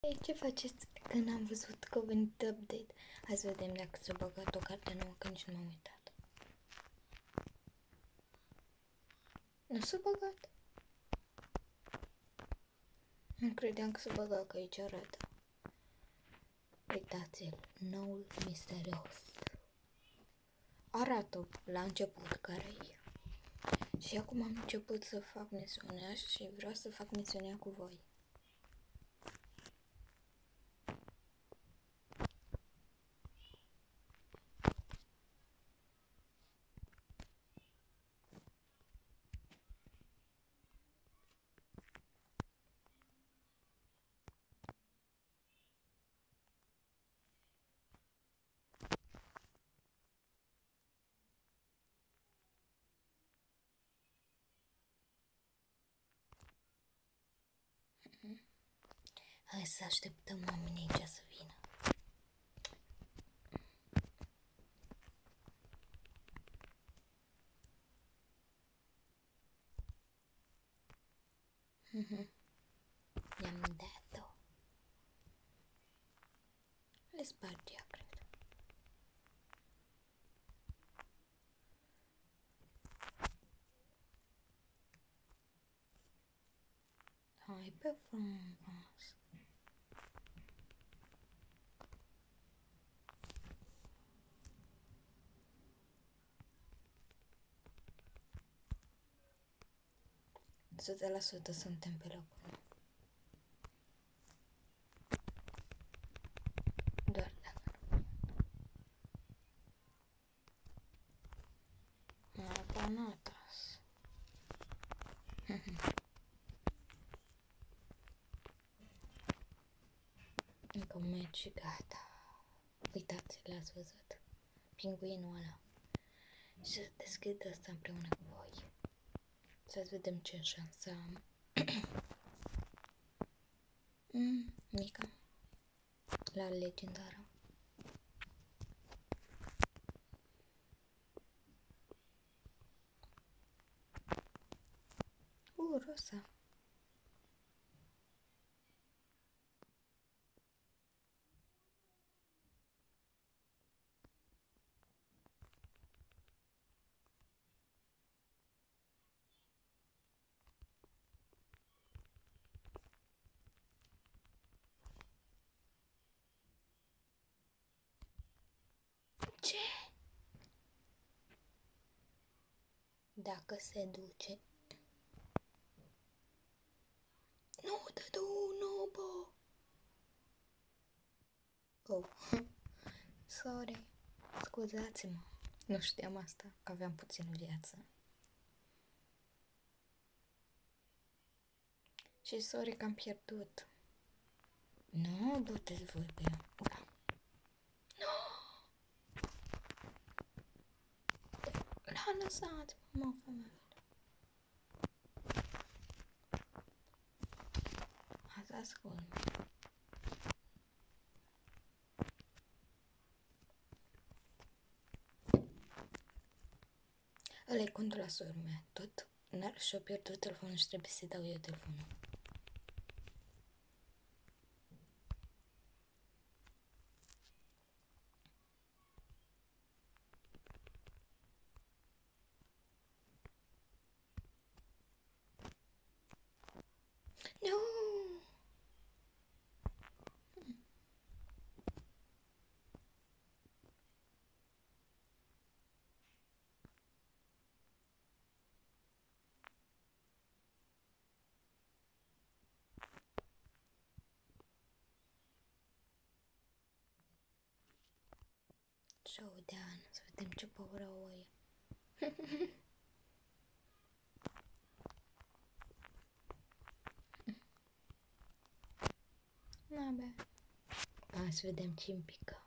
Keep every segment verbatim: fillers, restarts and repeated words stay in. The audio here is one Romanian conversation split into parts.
Ei, ce faceți când am văzut că a venit update? Hai să vedem dacă s-a băgat o carte nouă, că nici nu m-am uitat. Nu s-a băgat? Nu credeam că s-a băgat, că aici arată. Uitați-l, noul misterios. Arată la început care-i. Și acum am început să fac misiunea și vreau să fac misiunea cu voi. Hai să așteptăm oamenii aici să vină. I-am dat-o. Le sparge ea, cred. Hai pe frumos. o sută la sută suntem pe locul. Doar dacă Apanatas. Încă un meci și gata. Uitați, l-ați văzut? Pinguinul ăla. Și să deschid asta împreună cu voi. Să vedem ce șansă am. mm, mică. La legendară. Uh, rosa. Ce? Dacă se duce. Nu, dădu, nu, bă. Oh, sorry. Scuzați-mă. Nu știam asta, că aveam puțină viață. Și sorry că am pierdut. Nu, du-te-ți voi pe ea. Da. Nu! L-a lăsat, mă, femeie. Azi ascult. Ăla-i contul la sora mea. Tot n-ar și-o pierdut telefonul și trebuie să-i dau eu telefonul. Nu! Showdown, să vedem ce power au ăia. N-abe. Hai să vedem ce-mi pică.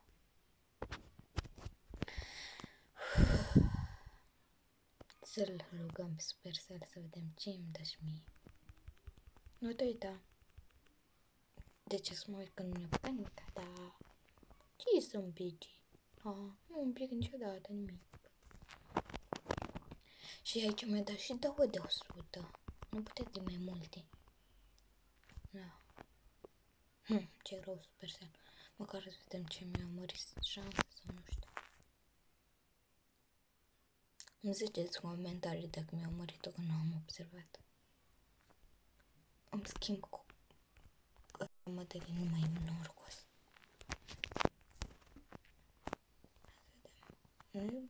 Să-l rugăm pe Supercell să vedem ce-mi dă și mie. Nu te uita. De ce să mă uit că nu ne putea nimic? Da. Ce sunt pici? Ah, nu îmi pic niciodată nimic. Și aici mi-a dat și două de o sută. Nu puteți de mai multe. Da. Hm, ce rău, Supercell. Măcar să vedem ce mi-a mărit șansa sau nu știu. Îmi ziceți în comentarii dacă mi-a mărit-o, că nu am observat. Îmi schimb cu mătării, nu mai e norocos. Nu?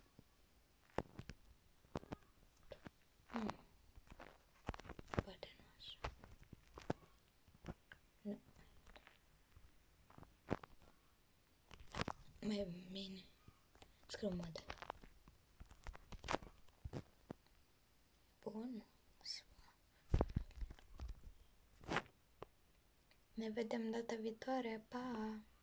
Hmm. Poate nu așa. Nu. Mai bine. Scriu model. Bun. Ne vedem data viitoare. Pa!